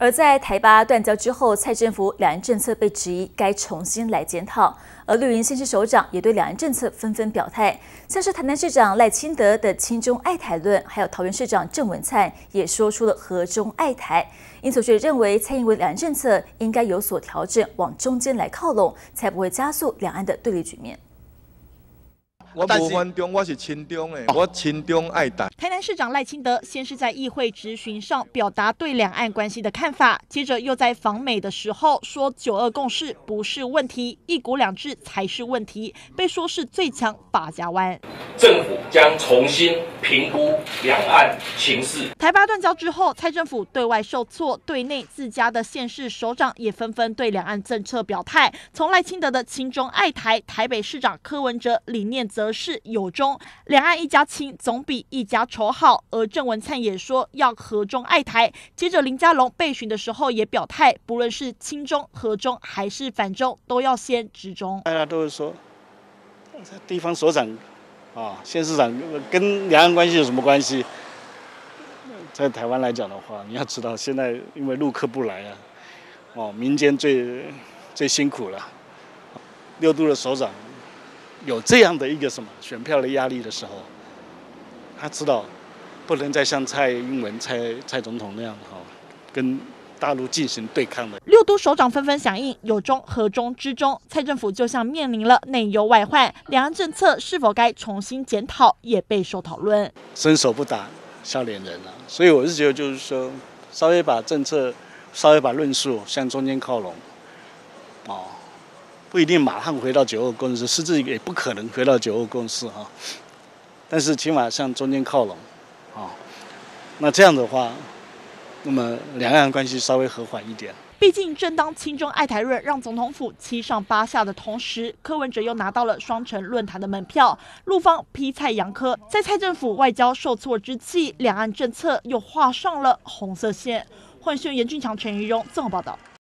而在台巴断交之后，蔡政府两岸政策被质疑该重新来检讨，而绿营县市首长也对两岸政策纷纷表态，像是台南市长赖清德的亲中爱台论，还有桃园市长郑文灿也说出了和中爱台。因此，学者认为蔡英文两岸政策应该有所调整，往中间来靠拢，才不会加速两岸的对立局面。 我无反中，我是亲中的，我亲中爱台。 台南市长赖清德先是在议会质询上表达对两岸关系的看法，接着又在访美的时候说9·2共识不是问题，1国2制才是问题，被说是最强八家湾。 政府将重新评估两岸情势。 台巴断交之后，蔡政府对外受挫，对内自家的县市首长也纷纷对两岸政策表态。从赖清德的亲中爱台，台北市长柯文哲理念则是友中，两岸一家亲总比一家仇好。而郑文灿也说要和中爱台。接着林佳龙被询的时候也表态，不论是亲中、和中还是反中，都要先直中。 大家都是说，地方首长县市长跟两岸关系有什么关系？在台湾来讲的话，你要知道，现在因为陆客不来民间最辛苦了。6都的首长有这样的一个选票的压力的时候，他知道不能再像蔡英文蔡总统那样跟大陆进行对抗的。 6都首长纷纷响应友中和中之中，蔡政府就像面临了内忧外患，两岸政策是否该重新检讨也备受讨论。 伸手不打笑脸人了，所以我是觉得就是说，稍微把政策、稍微把论述向中间靠拢，不一定马上回到9·2共识，甚至也不可能回到9·2共识但是起码向中间靠拢那这样的话，那么两岸关系稍微和缓一点。 毕竟，正当亲中爱台论让总统府7上8下的同时，柯文哲又拿到了双城论坛的门票，陆方批蔡杨柯，在蔡政府外交受挫之际，两岸政策又画上了红色线。欢迎严俊强、陈怡蓉综合报道。